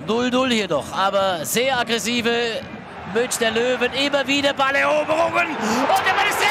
0-0 hier noch, aber sehr aggressive Münchner Löwen, immer wieder Balleroberungen und der Mann ist